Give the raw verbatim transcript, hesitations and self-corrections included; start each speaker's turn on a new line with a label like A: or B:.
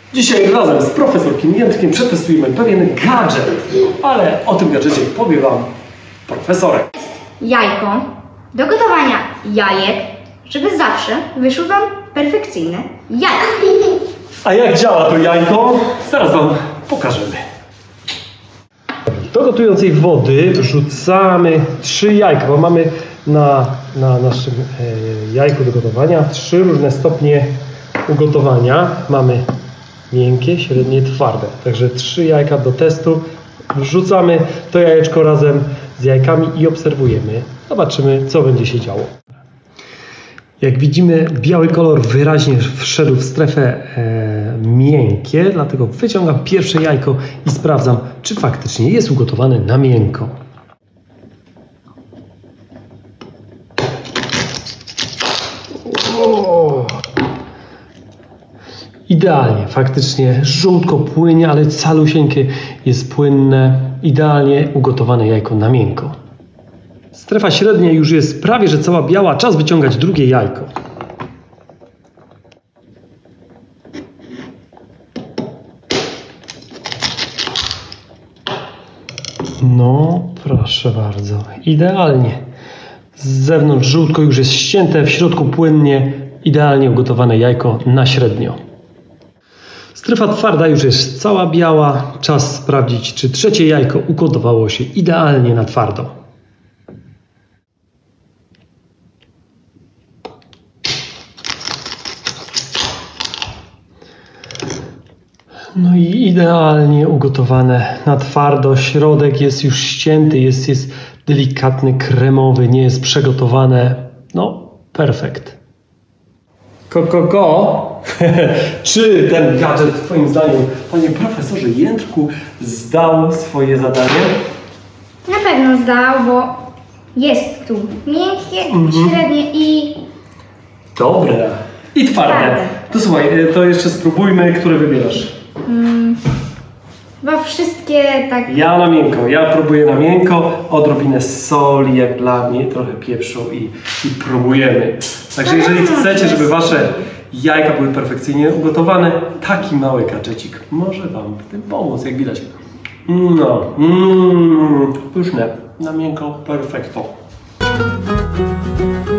A: Dzisiaj razem z profesorkiem Jędrkiem przetestujemy pewien gadżet, ale o tym gadżecie powie Wam profesorek.
B: Jajko do gotowania jajek, żeby zawsze wyszły Wam perfekcyjne jajka.
A: A jak działa to jajko? Zaraz Wam pokażemy. Do gotującej wody wrzucamy trzy jajka, bo mamy na, na naszym e, jajku do gotowania trzy różne stopnie ugotowania. Mamy miękkie, średnie, twarde. Także trzy jajka do testu. Wrzucamy to jajeczko razem z jajkami i obserwujemy. Zobaczymy, co będzie się działo. Jak widzimy, biały kolor wyraźnie wszedł w strefę e, miękkie, dlatego wyciągam pierwsze jajko i sprawdzam, czy faktycznie jest ugotowane na miękko. O! Idealnie, faktycznie żółtko płynie, ale calusieńkie jest płynne. Idealnie ugotowane jajko na miękko. Strefa średnia już jest prawie że cała biała. Czas wyciągać drugie jajko. No, proszę bardzo. Idealnie. Z zewnątrz żółtko już jest ścięte, w środku płynnie. Idealnie ugotowane jajko na średnio. Strefa twarda już jest cała biała. Czas sprawdzić, czy trzecie jajko ugotowało się idealnie na twardo. No i idealnie ugotowane na twardo. Środek jest już ścięty, jest, jest delikatny, kremowy, nie jest przegotowane. No, perfekt. Ko, ko, ko. Czy ten gadżet Twoim zdaniem, panie profesorze Jędrku, zdał swoje zadanie?
B: Na pewno zdał, bo jest tu miękkie, mm-hmm. średnie i...
A: Dobre. I twarde. twarde. To słuchaj, to jeszcze spróbujmy, które wybierasz.
B: Mm, chyba wszystkie tak...
A: Ja na miękko, ja próbuję na miękko, odrobinę soli jak dla mnie, trochę pieprzu i, i próbujemy. Także jeżeli chcecie, żeby wasze jajka były perfekcyjnie ugotowane, taki mały gadżecik może Wam w tym pomóc, jak widać. No, mm, pyszne, na miękko, perfekto.